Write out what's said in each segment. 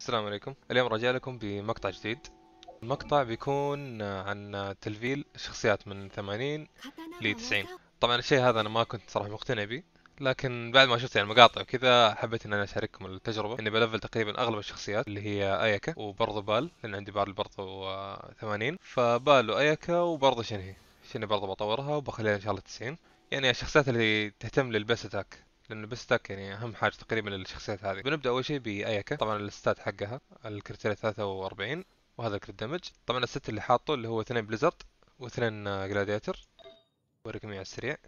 السلام عليكم. اليوم راجع لكم بمقطع جديد. المقطع بيكون عن تلفيل شخصيات من 80 ل 90. طبعا الشيء هذا انا ما كنت صراحة مقتنع به، لكن بعد ما شفت يعني مقاطع وكذا حبيت ان انا اشارككم التجربة. اني بلفل تقريبا اغلب الشخصيات اللي هي اياكا وبرضه بال، لان عندي بال برضه 80، فبال واياكا وبرضه شنهي برضه بطورها وبخليها ان شاء الله 90. يعني الشخصيات اللي تهتم للبيست اتاك، لأن البستاك يعني أهم حاجة تقريبا للشخصيات هذه. بنبدأ أول شيء بأياكا. طبعا الستات حقها الكريتيريا 43، وهذا الكريت دمج. طبعا الست اللي حاطه اللي هو 2 بليزرد واثنين جلاديتر. بوريكم إياه على السريع.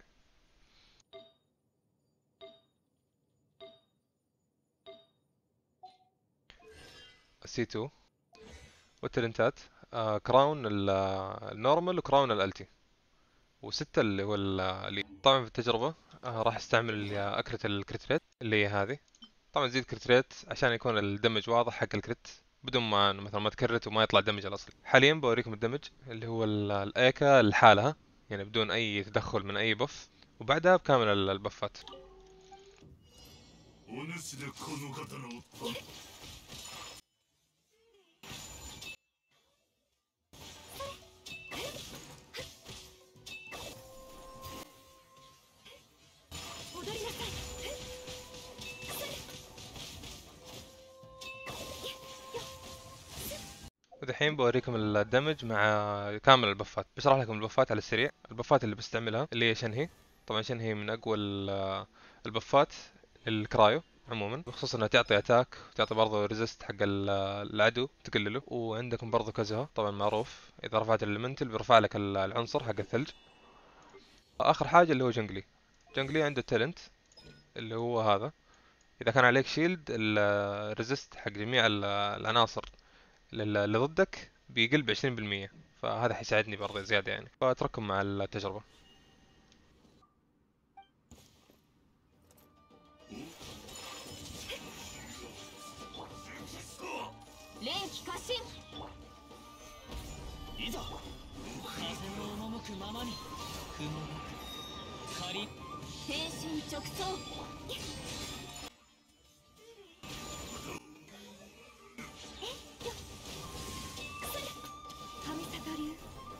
سي 2 والتلنتات كراون النورمال وكراون الالتي، وستة اللي هو اللي طبعا في التجربة راح استعمل أكرة الكريت ريت اللي هي هذه. طبعا زيد كريت ريت عشان يكون الدمج واضح حق الكريت، بدون ما مثلا ما تكرت وما يطلع دمج الاصلي. حاليا بوريكم الدمج اللي هو الايكا لحالها، يعني بدون اي تدخل من اي بف، وبعدها بكامل البفات. ودحين بوريكم الدمج مع كامل البفات. بشرح لكم البفات على السريع. البفات اللي بستعملها اللي هي شنهي. طبعا شنهي من اقوى البفات الكرايو عموما، بخصوص انها تعطي اتاك وتعطي برضه ريزست حق العدو تقلله. وعندكم برضه كازوها طبعا معروف، اذا رفعت الالمنتل بيرفع لك العنصر حق الثلج. اخر حاجه اللي هو جنجلي. جنجلي عنده تالنت اللي هو هذا، اذا كان عليك شيلد الريزست حق جميع العناصر اللي ضدك بيقل ب20%، فهذا حيساعدني برضه زياده يعني. فاترككم مع التجربه. 霊気過信いざ風の赴くままに雲なく仮天心直送神里流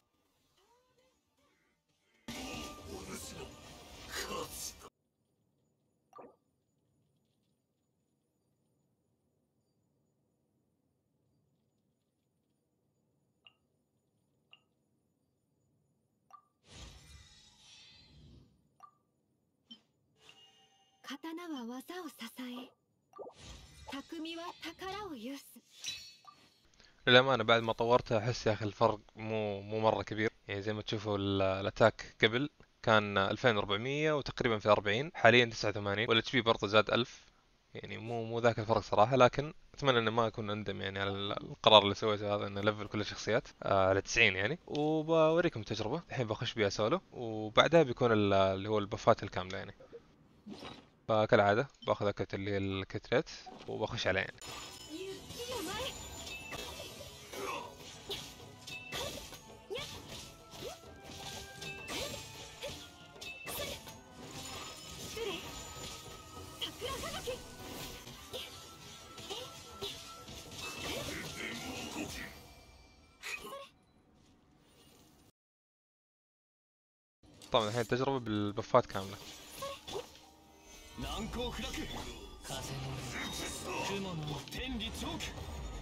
刀は技を支え匠は宝を有す للأمانة بعد ما طورتها أحس يا أخي الفرق مو مرة كبير. يعني زي ما تشوفوا الأتاك قبل كان 2400 وتقريبا في 40، حاليا 89، والاتش بي برضه زاد 1000. يعني مو ذاك الفرق صراحة، لكن أتمنى إنه ما أكون أندم يعني على القرار اللي سويته هذا، إنه ليفل كل الشخصيات على 90 يعني. وبوريكم تجربة الحين بخش بيها سولو، وبعدها بيكون اللي هو البفات الكاملة يعني. فكالعادة باخذ أكت اللي هي الكتريت وبخش عليه يعني. طبعا الحين التجربة بالبفات كاملة. 難攻不落風の雲の天理チョーク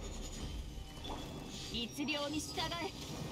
律令に従え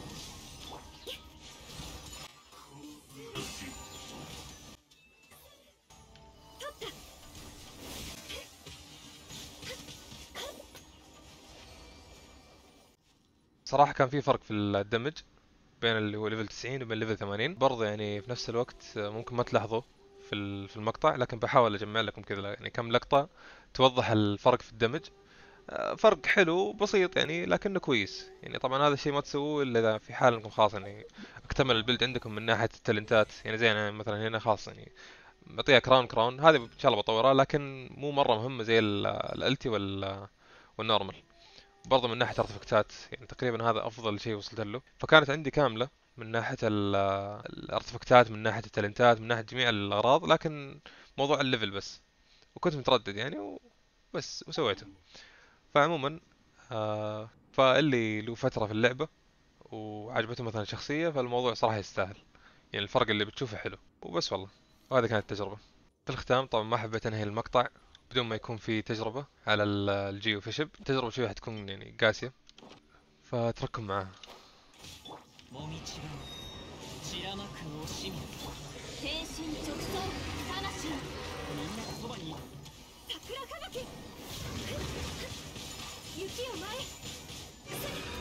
صراحة كان في فرق في الدمج بين اللي هو ليفل 90 وبين ليفل 80 برضه، يعني في نفس الوقت ممكن ما تلاحظوا في المقطع، لكن بحاول اجمع لكم كذا يعني كم لقطة توضح الفرق في الدمج. فرق حلو بسيط يعني، لكنه كويس يعني. طبعا هذا الشيء ما تسووه الا اذا في حال انكم خلاص يعني اكتمل البيلد عندكم من ناحية التالنتات. يعني زي انا مثلا هنا خلاص يعني بعطيها كراون هذه ان شاء الله بطورها، لكن مو مرة مهمة زي الالتي والنورمال. برضه من ناحية ارتفكتات يعني تقريبا هذا افضل شيء وصلت له. فكانت عندي كاملة من ناحية الارتفكتات، من ناحية التالنتات، من ناحية جميع الاغراض، لكن موضوع الليفل بس. وكنت متردد يعني وبس وسويته. فعموما فاللي له فترة في اللعبة وعجبته مثلا شخصية، فالموضوع صراحة يستاهل. يعني الفرق اللي بتشوفه حلو وبس والله. وهذه كانت التجربة. في الختام طبعا ما حبيت انهي المقطع بدون ما يكون في تجربة على الجيو فيشب. تجربة شوي حتكون يعني قاسية، فاترككم معاها. もみちが散らまく惜しみ天心直送魂みんながそばに桜吹雪雪を前